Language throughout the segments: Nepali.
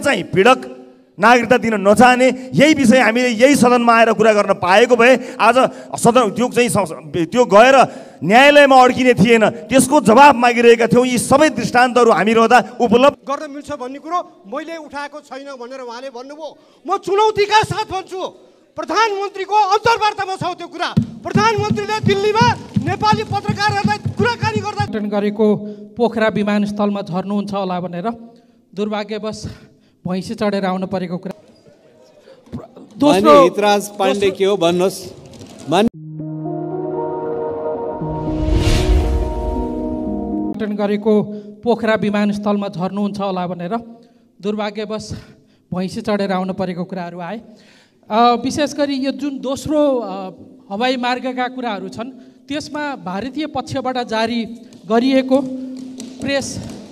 चाहिँ पीडक नागरिकता दिन नचाहने यही विषय हामीले यही सदनमा आएर कुरा गर्न पाएको भए आज सदन त्यो गएर न्यायालयमा अड्किने थिएन। त्यसको जवाब मागिरहेका थियौँ। यी सबै दृष्टान्तहरू हामी रहँदा उपलब्ध गर्न मिल्छ भन्ने कुरो मैले उठाएको छैन भनेर उहाँले भन्नुभयो। म चुनौतीका साथ भन्छु, प्रधानमन्त्रीको अन्तर्वार्तामा छ त्यो कुरा। प्रधानमन्त्रीले दिल्लीमा नेपाली पत्रकारहरूलाई कुराकानी गर्दा गरेको पोखरा विमानस्थलमा झर्नुहुन्छ होला भनेर दुर्भाग्यवश भैँसी चढेर आउनु परेको कुरा। दोस्रो हितराज पाण्डे के हो भन्नुहोस्। गरेको पोखरा विमानस्थलमा झर्नुहुन्छ होला भनेर दुर्भाग्यवश भैँसी चढेर आउनु परेको कुराहरू आए। विशेष गरी यो जुन दोस्रो हवाई मार्गका कुराहरू छन् त्यसमा भारतीय पक्षबाट जारी गरिएको प्रेस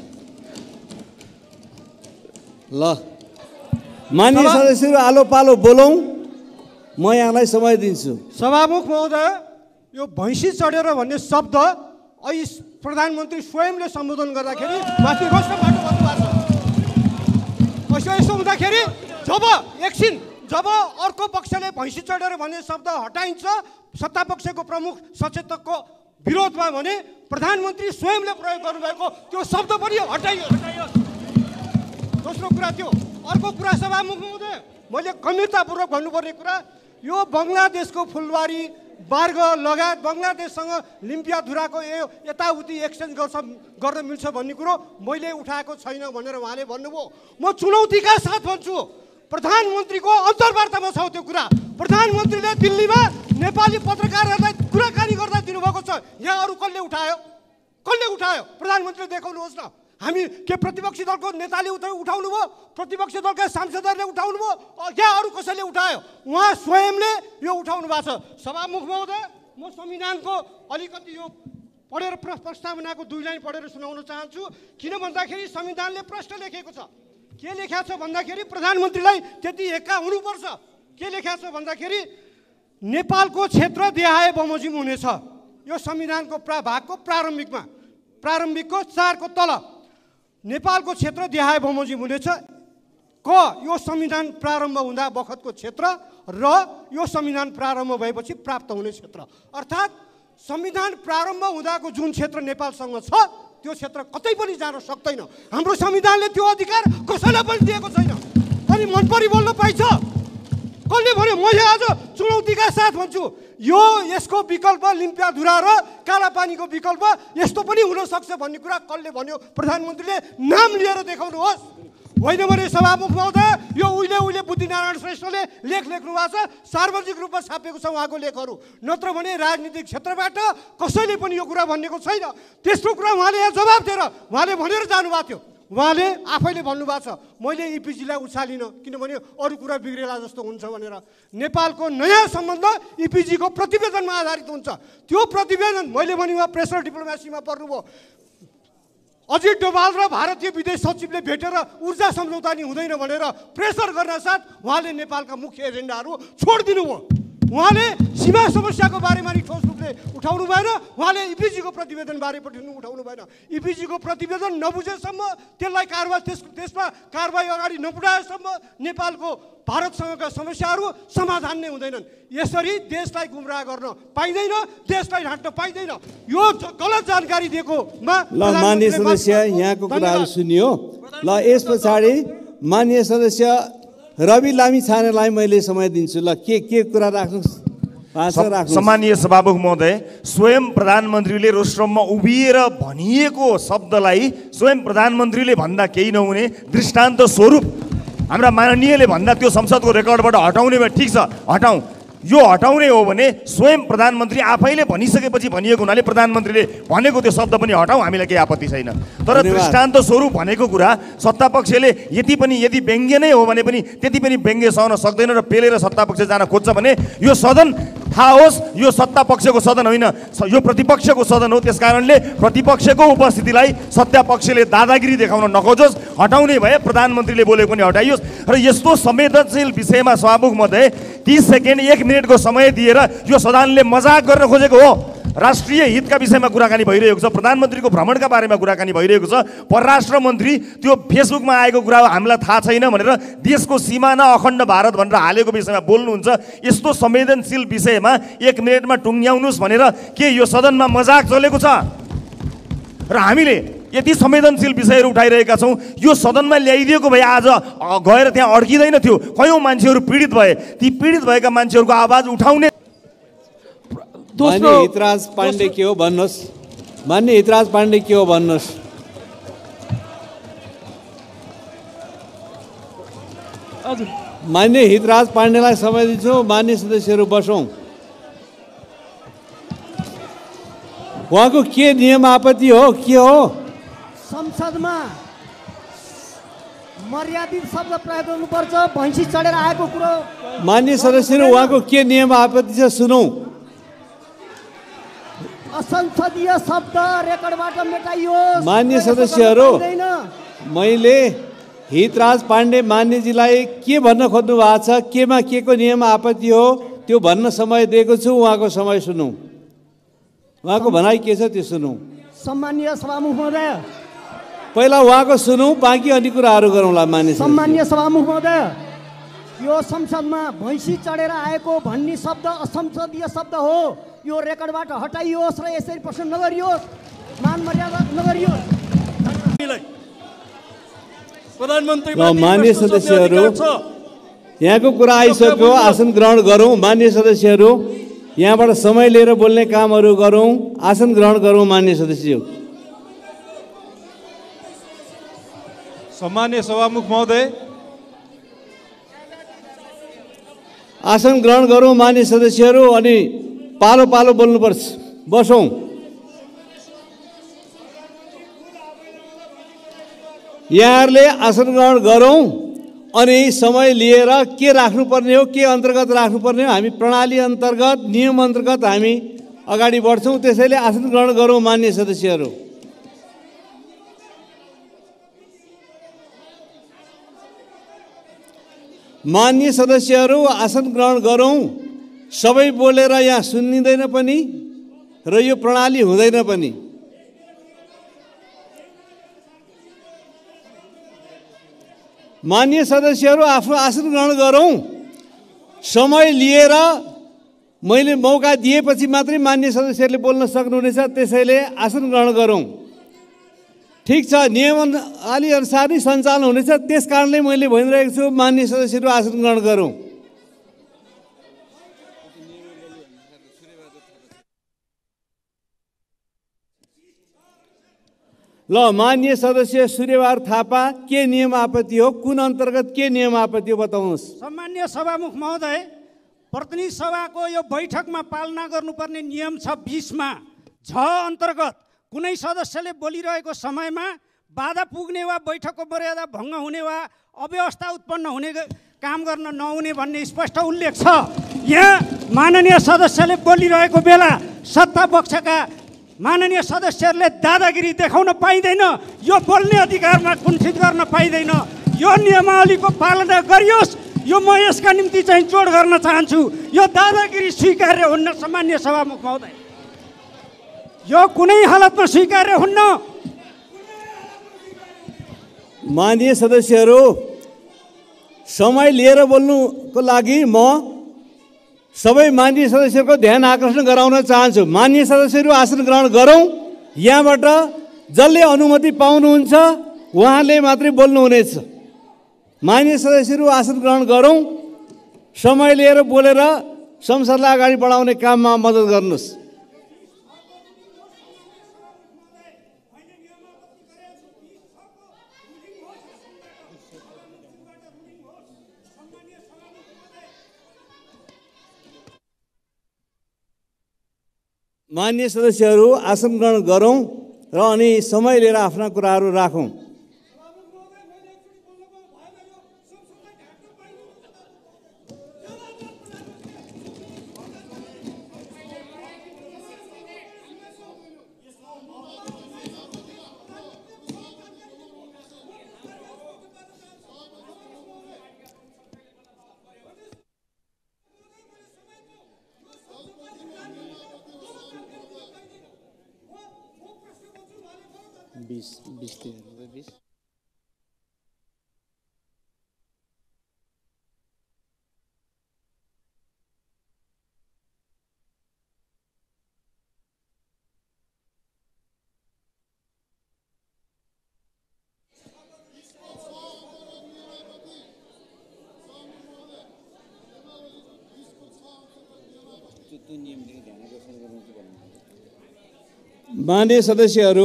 ल माननीय सदस्यहरू आलो पालो बोलौँ, म यहाँलाई समय दिन्छु। सभामुख महोदय, यो भैँसी चढेर भन्ने शब्द अहिले प्रधानमन्त्री स्वयंले सम्बोधन गर्दाखेरि माथि रोस्टरबाट भन्नुभएको छ। यसो हुँदाखेरि जब अर्को पक्षले भैँसी चढेर भन्ने शब्द हटाइन्छ सत्ता पक्षको प्रमुख सचेतकको विरोधमा भने प्रधानमन्त्री स्वयंले प्रयोग गर्नुभएको त्यो शब्द पनि हटाइयो। दोस्रो कुरा त्यो। अर्को कुरा सभामुख महोदय, मैले गम्भीरतापूर्वक भन्नुपर्ने कुरा, यो बङ्गलादेशको फुलबारी मार्ग लगायत बङ्गलादेशसँग लिम्पियाधुराको यताउति एक्सचेन्ज गर्न मिल्छ भन्ने कुरो मैले उठाएको छैन भनेर उहाँले भन्नुभयो। म चुनौतीका साथ भन्छु, प्रधानमन्त्रीको अन्तर्वार्तामा छ त्यो कुरा। प्रधानमन्त्रीले दिल्लीमा नेपाली पत्रकारहरूलाई कुराकानी गर्दा दिनुभएको छ। यहाँ अरू कसले उठायो? प्रधानमन्त्रीले देखाउनुहोस् न। हामी के प्रतिपक्षी दलको नेताले उठाउनु भयो? प्रतिपक्षी दलका सांसदहरूले उठाउनु भयो? यहाँ अरू कसैले उठायो? उहाँ स्वयंले यो उठाउनु भएको छ। सभामुख महोदय, म संविधानको अलिकति यो पढेर प्रस्तावनाको 2 लाइन पढेर सुनाउन चाहन्छु। किन भन्दाखेरि संविधानले प्रश्न लेखेको छ। के लेखेको छ भन्दाखेरि प्रधानमन्त्रीलाई त्यति एक्का हुनुपर्छ। के लेखेको छ भन्दाखेरि नेपालको क्षेत्र देहाए बमोजिम हुनेछ। यो संविधानको भागको प्रारम्भिकको 4 को तल नेपालको क्षेत्र देहाए बमोजिम हुनेछ। यो संविधान प्रारम्भ हुँदा बखतको क्षेत्र र यो संविधान प्रारम्भ भएपछि प्राप्त हुने क्षेत्र, अर्थात् संविधान प्रारम्भ हुँदाको जुन क्षेत्र नेपालसँग छ त्यो क्षेत्र कतै पनि जान सक्दैन। हाम्रो संविधानले त्यो अधिकार कसैलाई पनि दिएको छैन। अनि मनपरी बोल्न पाइन्छ? कसले भन्यो? मैले आज चुनौतीका साथ भन्छु, यसको विकल्प लिम्पियाधुरा र कालापानीको विकल्प यस्तो पनि हुन सक्छ भन्ने कुरा कसले भन्यो? प्रधानमन्त्रीले नाम लिएर देखाउनुहोस्। होइन भने सभामुख महोदय, यो उहिले बुद्धिनारायण श्रेष्ठले लेख लेख्नु भएको छ, सार्वजनिक रूपमा छापेको छ उहाँको लेखहरू। नत्र भने राजनीतिक क्षेत्रबाट कसैले पनि यो कुरा भनेको छैन। त्यस्तो कुरा उहाँले यहाँ जवाब दिएर उहाँले भनेर जानुभएको थियो। उहाँले आफैले भन्नुभएको छ, मैले इपिजीलाई उछालिनँ किनभने अरू कुरा बिग्रेला जस्तो हुन्छ भनेर। नेपालको नयाँ सम्बन्ध इपिजीको प्रतिवेदनमा आधारित हुन्छ। त्यो प्रतिवेदन मैले भने उहाँ प्रेसर डिप्लोमेसीमा पर्नुभयो। अजित डोभाल र भारतीय विदेश सचिवले भेटेर ऊर्जा सम्झौता नि हुँदैन भनेर प्रेसर गर्न साथ उहाँले नेपालका मुख्य एजेन्डाहरू छोडिदिनु भयो। उहाँले सीमा समस्याको बारेमा नि ठोस रूपले उठाउनु भएन। उहाँले इपिजीको प्रतिवेदन बारे पनि उठाउनु भएन। इपिजीको प्रतिवेदन नबुझेसम्म त्यसलाई त्यसमा कारबाही अगाडि नबढाएसम्म नेपालको भारतसँगका समस्याहरू समाधान नै हुँदैनन्। यसरी देशलाई गुमराह गर्न पाइँदैन, देशलाई ढाँट्न पाइँदैन। यो गलत जानकारी दिएकोमा माननीय सदस्य यहाँको कुराहरू सुनियो। ल यस पछाडि माननीय सदस्य रवि लामिछानेलाई मैले समय दिन्छु। ल के कुरा राख्नुहोस्। सम्मानीय सभामुख महोदय, स्वयं प्रधानमन्त्रीले रोस्ट्रममा उभिएर भनिएको शब्दलाई स्वयं प्रधानमन्त्रीले भन्दा केही नहुने दृष्टान्त स्वरूप हाम्रा माननीयले भन्दा त्यो संसदको रेकर्डबाट हटाउने भए ठिक छ, हटाउँ। यो हटाउने हो भने स्वयं प्रधानमन्त्री आफैले भनिसकेपछि भनिएको हुनाले प्रधानमन्त्रीले भनेको त्यो शब्द पनि हटाउँ, हामीलाई केही आपत्ति छैन। तर दृष्टान्त स्वरूप भनेको कुरा सत्तापक्षले यदि व्यङ्ग्य नै हो भने पनि त्यति पनि व्यङ्ग्य सहन सक्दैन र पेलेर सत्तापक्ष जान खोज्छ भने यो सदन थाहा होस्, यो सत्ता पक्षको सदन होइन, यो प्रतिपक्षको सदन हो। त्यस कारणले प्रतिपक्षको उपस्थितिलाई सत्ता पक्षले दादागिरी देखाउन नखोजोस्, हटाउने भए प्रधानमन्त्रीले बोलेको पनि हटाइयोस्। र यस्तो संवेदनशील विषयमा सभामुख महोदय 30 सेकेन्ड 1 मिनटको समय दिएर यो सदनले मजाक गर्न खोजेको हो। राष्ट्रिय हितका विषयमा कुराकानी भइरहेको छ, प्रधानमन्त्रीको भ्रमणका बारेमा कुराकानी भइरहेको छ, परराष्ट्र मन्त्री त्यो फेसबुकमा आएको कुरा हामीलाई थाहा छैन भनेर देशको सिमाना अखण्ड भारत भनेर हालेको विषयमा बोल्नुहुन्छ। यस्तो संवेदनशील विषयमा 1 मिनेटमा टुङ्ग्याउनुहोस् भनेर के यो सदनमा मजाक चलेको छ? र हामीले यति संवेदनशील विषयहरू उठाइरहेका छौँ, यो सदनमा ल्याइदिएको भए आज गएर त्यहाँ अड्किँदैन थियो। कयौँ मान्छेहरू पीडित भए, ती पीडित भएका मान्छेहरूको आवाज उठाउने। मान्य हितराज पाण्डे के हो भन्नुहोस्, मान्य हितराज पाण्डे के हो भन्नुहोस्। हजुर, मान्य हितराज पाण्डेलाई समय दिन्छु। मान्य सदस्यहरू बसौँ। उहाँको के नियम आपत्ति हो, के हो? संसदमा मर्यादित शब्द प्रयोग गर्नुपर्छ, भैँसी चढेर आएको कुरो। मान्य सदस्यहरू, उहाँको के नियम आपत्ति छ सुनौँ। असंसदीय शब्द रेकर्डबाट मेटाइयोस्। मान्य सदस्यहरू, मैले हितराज पाण्डे मान्यजीलाई के भन्न खोज्नु भएको छ, केमा के को नियम आपत्ति हो त्यो भन्न समय दिएको छु। उहाँको समय सुनौँ, उहाँको भनाइ के छ त्यो सुनौँ। सम्माननीय सभामुख महोदय, पहिला उहाँको सुनौँ, बाँकी अन्य कुराहरू गरौँला। मान्य सम्माननीय सभामुख महोदय, यो संसदमा भैँसी चढेर आएको भन्ने शब्द असंसदीय शब्द हो। यो रेकर्डबाट हटाइयोस् र यसरी प्रश्न नगरियोस्, मान मर्यादा नगरियोस्। मान्य सदस्यहरू, यहाँको कुरा आइसक्यो, आसन ग्रहण गरौँ। मान्य सदस्यहरू, यहाँबाट समय लिएर बोल्ने कामहरू गरौँ, आसन ग्रहण गरौँ। मान्य सदस्यहरू, सम्मान्य सभामुख महोदय, आसन ग्रहण गरौँ। मान्य सदस्यहरू, अनि पालो पालो बोल्नुपर्छ। बसौँ। यहाँहरूले आसन ग्रहण गरौँ, अनि समय लिएर के राख्नुपर्ने हो, के अन्तर्गत राख्नुपर्ने हो, हामी प्रणाली अन्तर्गत, नियम अन्तर्गत हामी अगाडि बढ्छौँ। त्यसैले आसन ग्रहण गरौँ। मान्य सदस्यहरू, मान्य सदस्यहरू, आसन ग्रहण गरौँ। सबै बोलेर यहाँ सुनिँदैन पनि र यो प्रणाली हुँदैन पनि। मान्य सदस्यहरू, आफ्नो आसन ग्रहण गरौँ। समय लिएर मैले मौका दिएपछि मात्रै मान्य सदस्यहरूले बोल्न सक्नुहुनेछ। त्यसैले आसन ग्रहण गरौँ। ठिक छ, नियम अनुसार नै सञ्चालन हुनेछ। त्यस कारणले मैले भनिरहेको छु, मान्य सदस्यहरू, आसन ग्रहण गरौँ। ल, मान्य सदस्य सूर्यबहादुर थापा, के नियम आपत्ति हो, कुन अन्तर्गत के नियम आपत्ति हो बताउनुहोस्। सम्मान्य सभामुख महोदय, प्रतिनिधि सभाको यो बैठकमा पालना गर्नुपर्ने नियम छ 20 मा झ अन्तर्गत कुनै सदस्यले बोलिरहेको समयमा बाधा पुग्ने वा बैठकको मर्यादा भङ्ग हुने वा अव्यवस्था उत्पन्न हुने काम गर्न नहुने भन्ने स्पष्ट उल्लेख छ। यहाँ माननीय सदस्यले बोलिरहेको बेला सत्ता पक्षका माननीय सदस्यहरूले दादागिरी देखाउन पाइँदैन, यो बोल्ने अधिकारमा कुण्ठित गर्न पाइँदैन। यो नियमावलीको पालना गरियोस्। यो म यसका निम्ति चाहिँ जोड गर्न चाहन्छु। यो दादागिरी स्वीकार्य हुन्न। सामान्य सभामुख महोदय, यो कुनै हालतमा स्वीकार्य हुन्न। माननीय सदस्यहरू, समय लिएर बोल्नुको लागि म सबै माननीय सदस्यहरूको ध्यान आकर्षण गराउन चाहन्छु। माननीय सदस्यहरू, आसन ग्रहण गरौँ। यहाँबाट जसले अनुमति पाउनुहुन्छ उहाँले मात्रै बोल्नुहुनेछ। माननीय सदस्यहरू, आसन ग्रहण गरौँ। समय लिएर बोलेर संसदलाई अगाडि बढाउने काममा मद्दत गर्नुहोस्। मान्य सदस्यहरू, आसन ग्रहण गरौँ र अनि समय लिएर आफ्ना कुराहरू राखौँ। माननीय सदस्यहरू,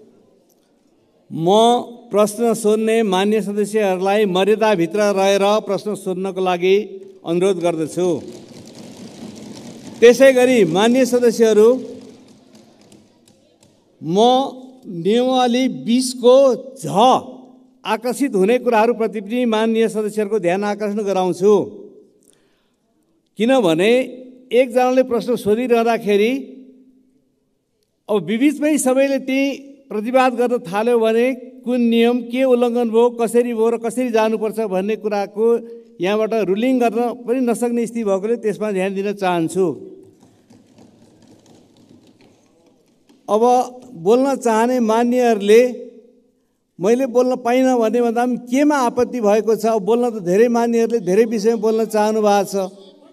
म प्रश्न सोध्ने मान्य सदस्यहरूलाई मर्यादाभित्र रहेर प्रश्न सोध्नको लागि अनुरोध गर्दछु। त्यसै गरी मान्य सदस्यहरू, म नियमावली 20 को झ आकर्षित हुने कुराहरूप्रति पनि माननीय सदस्यहरूको ध्यान आकर्षण गराउँछु। किनभने एकजनाले प्रश्न सोधिरहँदाखेरि अब बिबिचमै सबैले त्यही प्रतिवाद गर्न थाल्यो भने कुन नियम के उल्लङ्घन भयो, कसरी भयो र कसरी जानुपर्छ भन्ने कुराको यहाँबाट रुलिङ गर्न पनि नसक्ने स्थिति भएकोले त्यसमा ध्यान दिन चाहन्छु। अब बोल्न चाहने मान्यहरूले मैले बोल्न पाइनँ भन्ने भन्दा पनि केमा आपत्ति भएको छ? बोल्न त धेरै मान्यहरूले धेरै विषयमा बोल्न चाहनु भएको छ।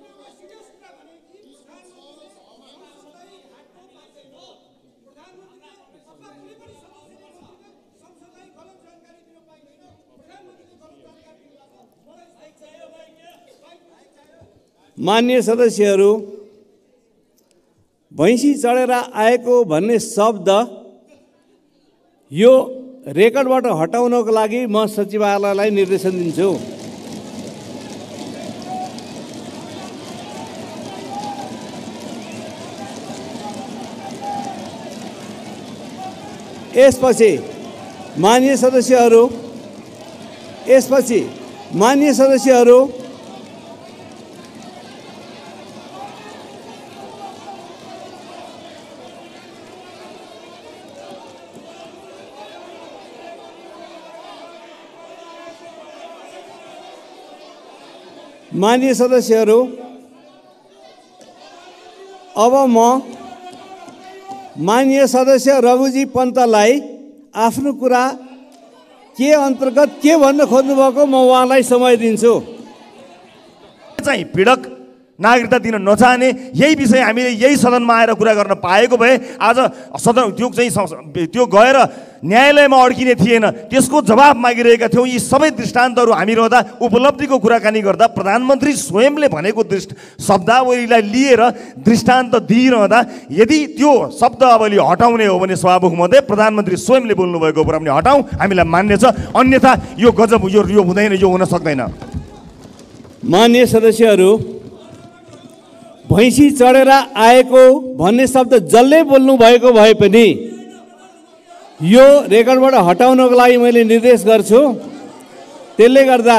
मान्य सदस्यहरू, भैँसी चढेर आएको भन्ने शब्द यो रेकर्डबाट हटाउनको लागि म सचिवालयलाई निर्देशन दिन्छु। यसपछि मान्य सदस्यहरू अब म माननीय सदस्य रघुजी पन्तलाई आफ्नो कुरा के अन्तर्गत के भन्न खोज्नुभएको म उहाँलाई समय दिन्छु। चाहिँ पीडक नागरिकता दिन नचाहने यही विषय हामीले यही सदनमा आएर कुरा गर्न पाएको भए आज सदन त्यो गएर न्यायालयमा अड्किने थिएन। त्यसको जवाब मागिरहेका थियौँ। यी सबै दृष्टान्तहरू हामी रहँदा उपलब्धिको कुराकानी गर्दा प्रधानमन्त्री स्वयंले भनेको शब्दावलीलाई लिएर दृष्टान्त दिइरहँदा यदि त्यो शब्दावली हटाउने हो भने सभामुख महोदय प्रधानमन्त्री स्वयंले बोल्नुभएको कुरा पनि हटाउँ, हामीलाई मान्य छ। अन्यथा यो गजब, यो हुँदैन, यो हुन सक्दैन। मान्य सदस्यहरू, भैँसी चढेर आएको भन्ने शब्द जसले बोल्नु भएको भए पनि यो रेकर्डबाट हटाउनको लागि मैले निर्देश गर्छु। त्यसले गर्दा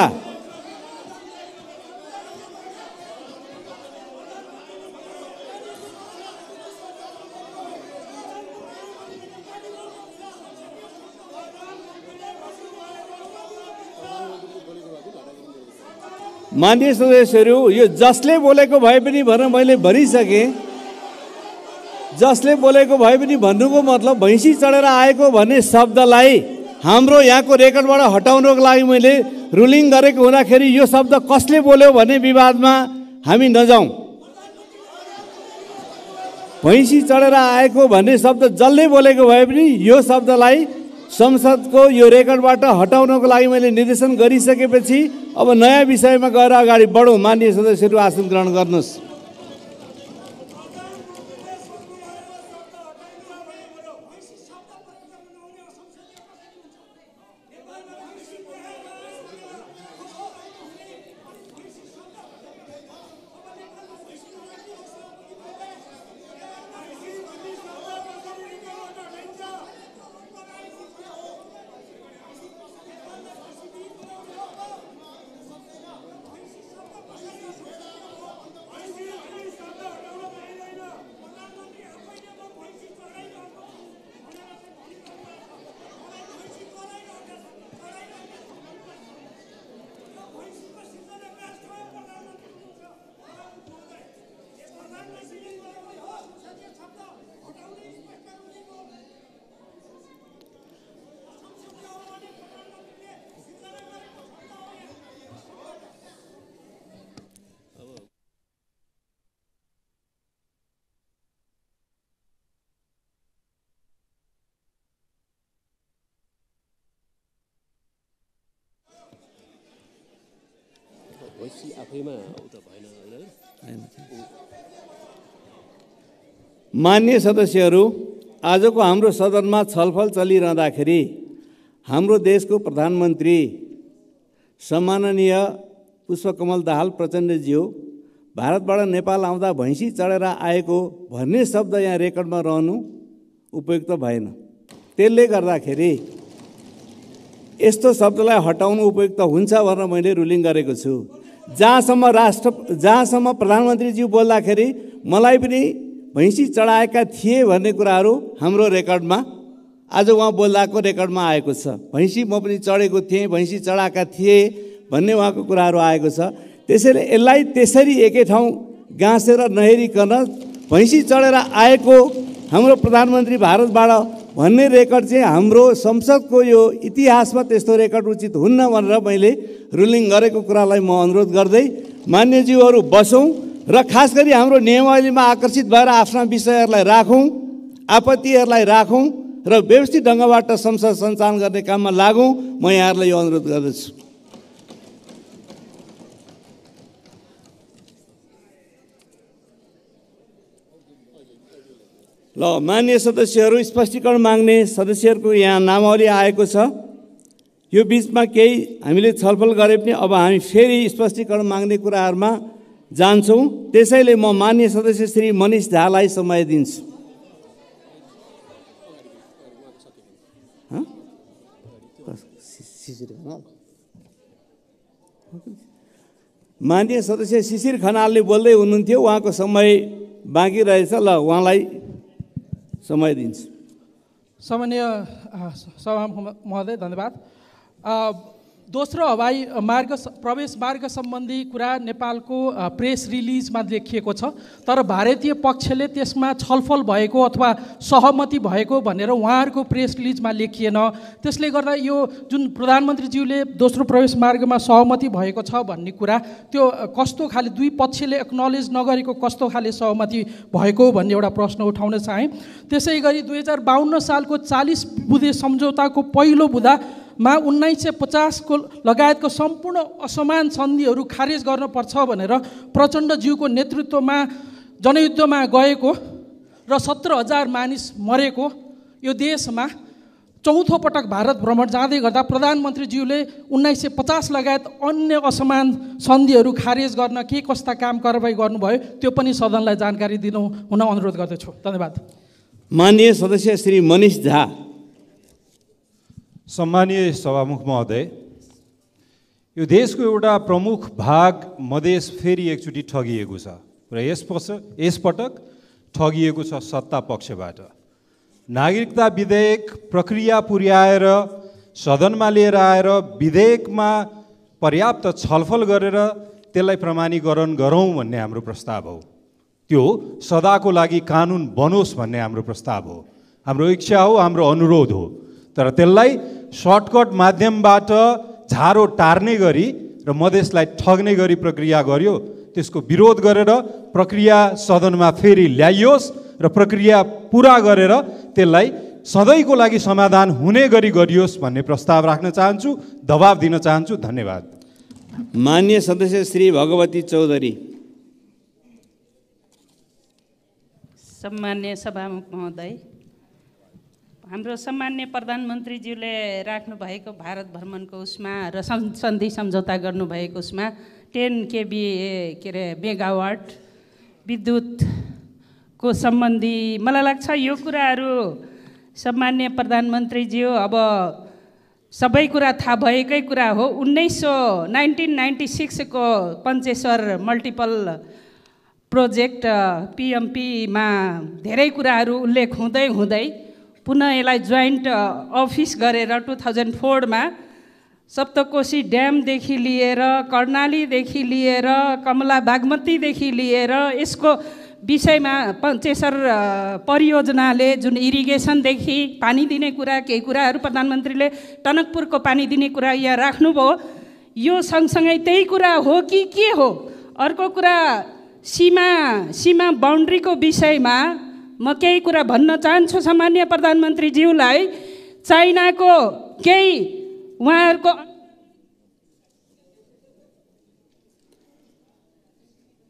मान्य सदस्यहरू, यो जसले बोलेको भए पनि भनेर मैले भनिसकेँ। जसले बोलेको भए पनि भन्नुको मतलब भैँसी चढेर आएको भन्ने शब्दलाई हाम्रो यहाँको रेकर्डबाट हटाउनको लागि मैले रुलिङ गरेको हुँदाखेरि यो शब्द कसले बोल्यो भन्ने विवादमा हामी नजाउँ। भैँसी चढेर आएको भन्ने शब्द जसले बोलेको भए पनि यो शब्दलाई संसदको यो रेकर्डबाट हटाउनको लागि मैले निर्देशन गरिसकेपछि अब नयाँ विषयमा गएर अगाडि बढौँ। मान्य सदस्यहरू आसन ग्रहण गर्नुहोस्। मान्य सदस्यहरू, आजको हाम्रो सदनमा छलफल चलिरहँदाखेरि हाम्रो देशको प्रधानमन्त्री सम्माननीय पुष्पकमल दाहाल प्रचण्डज्यू भारतबाट नेपाल आउँदा भैँसी चढेर आएको भन्ने शब्द यहाँ रेकर्डमा रहनु उपयुक्त भएन। त्यसले गर्दाखेरि यस्तो शब्दलाई हटाउनु उपयुक्त हुन्छ भनेर मैले रुलिङ गरेको छु। जहाँसम्म प्रधानमन्त्रीज्यू बोल्दाखेरि मलाई पनि भैँसी चढाएका थिए भन्ने कुराहरू हाम्रो रेकर्डमा आज उहाँ बोल्दाको रेकर्डमा आएको छ। भैँसी म पनि चढेको थिएँ, भैँसी चढाएका थिए भन्ने उहाँको कुराहरू आएको छ। त्यसैले यसलाई त्यसरी एकै ठाउँ गाँसेर नहेरिकन भैँसी चढेर आएको हाम्रो प्रधानमन्त्री भारतबाट भन्ने रेकर्ड चाहिँ हाम्रो संसदको यो इतिहासमा त्यस्तो रेकर्ड उचित हुन्न भनेर मैले रुलिङ गरेको कुरालाई म अनुरोध गर्दै मान्यज्यूहरू बसौँ र खास गरी हाम्रो नियमावलीमा आकर्षित भएर आफ्ना विषयहरूलाई राखौँ, आपत्तिहरूलाई राखौँ र व्यवस्थित ढङ्गबाट संसद सञ्चालन गर्ने काममा लागौँ। म यहाँहरूलाई यो अनुरोध गर्दछु। ल, मान्य सदस्यहरू, स्पष्टीकरण माग्ने सदस्यहरूको यहाँ नामावली आएको छ। यो बिचमा केही हामीले छलफल गरे पनि अब हामी फेरि स्पष्टीकरण माग्ने कुराहरूमा जान्छौँ। त्यसैले म मान्य सदस्य श्री मनिष झालाई समय दिन्छु। मान्य सदस्य शिशिर खनालले बोल्दै हुनुहुन्थ्यो, उहाँको समय बाँकी रहेछ। ल, उहाँलाई समय दिन्छ। सामान्य सभामुख महोदय, धन्यवाद। दोस्रो हवाई मार्ग प्रवेश मार्ग सम्बन्धी कुरा नेपालको प्रेस रिलिजमा लेखिएको छ, तर भारतीय पक्षले त्यसमा छलफल भएको अथवा सहमति भएको भनेर उहाँहरूको प्रेस रिलिजमा लेखिएन। त्यसले गर्दा यो जुन प्रधानमन्त्रीज्यूले दोस्रो प्रवेश मार्गमा सहमति भएको छ भन्ने कुरा त्यो कस्तो खाले दुई पक्षले एक्नोलेज नगरेको कस्तो खाले सहमति भएको भन्ने एउटा प्रश्न उठाउन चाहेँ। त्यसै गरी 2052 सालको 40 बुँदे सम्झौताको पहिलो बुँदामा 1950 को लगायतको सम्पूर्ण असमान सन्धिहरू खारेज गर्नुपर्छ भनेर प्रचण्डज्यूको नेतृत्वमा जनयुद्धमा गएको र 17,000 मानिस मरेको यो देशमा चौथो पटक भारत भ्रमण जाँदै गर्दा प्रधानमन्त्रीज्यूले 1950 लगायत अन्य असमान सन्धिहरू खारेज गर्न के कस्ता काम कारबाही गर्नुभयो त्यो पनि सदनलाई जानकारी दिनु हुन अनुरोध गर्दछु। धन्यवाद। माननीय सदस्य श्री मनिष झा। सम्मानीय सभामुख महोदय, यो देशको एउटा प्रमुख भाग मधेस फेरि एकचोटि ठगिएको छ र यसपटक ठगिएको छ सत्ता पक्षबाट। नागरिकता विधेयक प्रक्रिया पुर्याएर सदनमा लिएर आएर विधेयकमा पर्याप्त छलफल गरेर त्यसलाई प्रमाणीकरण गरौँ भन्ने हाम्रो प्रस्ताव हो। त्यो सदाको लागि कानुन बनोस् भन्ने हाम्रो प्रस्ताव हो, हाम्रो इच्छा हो, हाम्रो अनुरोध हो। तर त्यसलाई सर्टकट माध्यमबाट झारो टार्ने गरी र मधेसलाई ठग्ने गरी प्रक्रिया गर्यो। त्यसको विरोध गरेर प्रक्रिया सदनमा फेरि ल्याइयोस् र प्रक्रिया पुरा गरेर त्यसलाई सधैँको लागि समाधान हुने गरी गरियोस् भन्ने प्रस्ताव राख्न चाहन्छु, दबाब दिन चाहन्छु। धन्यवाद। माननीय सदस्य श्री भगवती चौधरी। सम्मान्य सभामुख महोदय, हाम्रो सम्मान्य प्रधानमन्त्रीज्यूले राख्नु भएको भारत भ्रमणको उसमा र सन्धि सम्झौता गर्नुभएको उसमा 10 kVA के अरे मेगावाट विद्युतको सम्बन्धी मलाई लाग्छ यो कुराहरू सम्मान्य प्रधानमन्त्रीज्यू अब सबै कुरा थाहा भएकै कुरा हो। 1996 को पञ्चेश्वर मल्टिपल प्रोजेक्ट PMPमा धेरै कुराहरू उल्लेख हुँदै हुँदै पुनः यसलाई जोइन्ट अफिस गरेर 2004 मा सप्तकोशी ड्यामदेखि लिएर कर्णालीदेखि लिएर कमला बागमतीदेखि लिएर यसको विषयमा पञ्चेश्वर परियोजनाले जुन इरिगेसनदेखि पानी दिने कुरा केही कुराहरू प्रधानमन्त्रीले टनकपुरको पानी दिने कुरा यहाँ राख्नुभयो। यो सँगसँगै त्यही कुरा हो कि के हो? अर्को कुरा सीमा बाउन्ड्रीको विषयमा म केही कुरा भन्न चाहन्छु सामान्य प्रधानमन्त्रीज्यूलाई। चाइनाको केही उहाँहरूको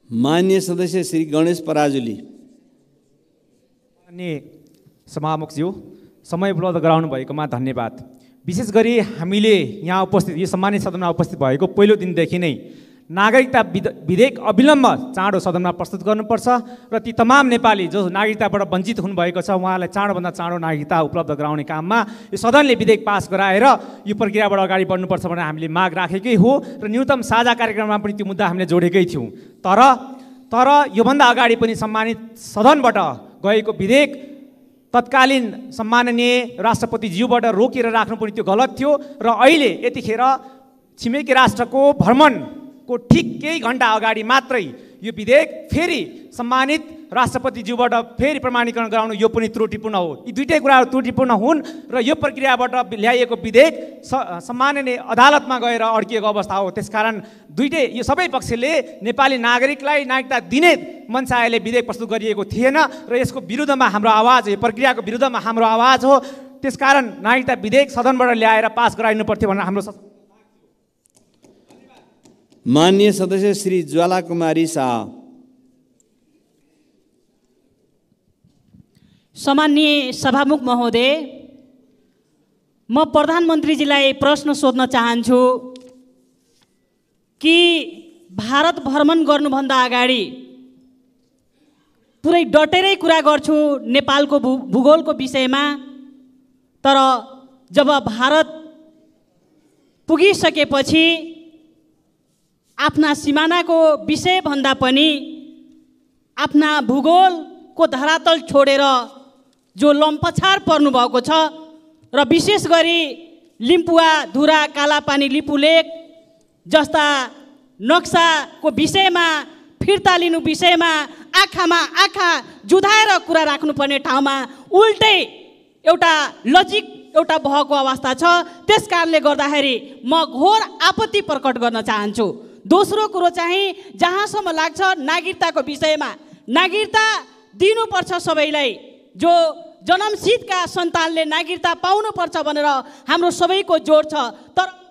माननीय सदस्य श्री गणेश पराजुली। माननीय सभामुखज्यू, समय उपलब्ध गराउनु भएकोमा धन्यवाद। विशेष गरी हामीले यहाँ उपस्थित यो सम्मानित सदनमा उपस्थित भएको पहिलो दिनदेखि नै नागरिकता विधेयक अविलम्ब चाँडो सदनमा प्रस्तुत गर्नुपर्छ र ती तमाम नेपाली जो नागरिकताबाट वञ्चित हुनुभएको छ उहाँलाई चाँडोभन्दा चाँडो नागरिकता उपलब्ध गराउने काममा यो सदनले विधेयक पास गराएर यो प्रक्रियाबाट अगाडि बढ्नुपर्छ भनेर हामीले माग राखेकै हो र न्यूनतम साझा कार्यक्रममा पनि त्यो मुद्दा हामीले जोडेकै थियौँ। तर योभन्दा अगाडि पनि सम्मानित सदनबाट गएको विधेयक तत्कालीन सम्माननीय राष्ट्रपतिज्यूबाट रोकेर राख्नु पनि त्यो गलत थियो र अहिले यतिखेर छिमेकी राष्ट्रको भ्रमणको ठिक केही घन्टा अगाडि मात्रै यो विधेयक फेरि सम्मानित राष्ट्रपतिज्यूबाट फेरि प्रमाणीकरण गराउनु यो पनि त्रुटिपूर्ण हो। यी दुईटै कुराहरू त्रुटिपूर्ण हुन् र यो प्रक्रियाबाट ल्याइएको विधेयक सम्माननीय अदालतमा गएर अड्किएको अवस्था हो। त्यसकारण दुईटै यो सबै पक्षले नेपाली नागरिकलाई नागरिकता दिने मनसायले विधेयक प्रस्तुत गरिएको थिएन र यसको विरुद्धमा हाम्रो आवाज, यो प्रक्रियाको विरुद्धमा हाम्रो आवाज हो। त्यसकारण नागरिकता विधेयक सदनबाट ल्याएर पास गराइनु पर्थ्यो भनेर हाम्रो। माननीय सदस्य श्री ज्वाला कुमारी शाह। सम्माननीय सभामुख महोदय, म प्रधानमन्त्रीजीलाई प्रश्न सोध्न चाहन्छु कि भारत भ्रमण गर्नुभन्दा अगाडि पुरै डटेरै कुरा गर्छु नेपालको भूगोलको विषयमा, तर जब भारत पुगिसकेपछि आफ्ना सिमानाको विषयभन्दा पनि आफ्ना भूगोलको धरातल छोडेर जो लम्पछार पर्नुभएको छ र विशेष गरी लिम्पुवा, धुरा, कालापानी, लिपुलेक जस्ता नक्साको विषयमा फिर्ता लिनु विषयमा आँखामा आँखा जुधाएर कुरा राख्नुपर्ने ठाउँमा उल्टै एउटा लजिक एउटा भएको अवस्था छ। त्यस कारणले गर्दाखेरि म घोर आपत्ति प्रकट गर्न चाहन्छु। दोस्रो कुरो चाहिँ जहाँसम्म लाग्छ नागरिकताको विषयमा नागरिकता दिनुपर्छ सबैलाई, जो जन्मसिद्धका सन्तानले नागरिकता पाउनुपर्छ भनेर हाम्रो सबैको जोड छ। तर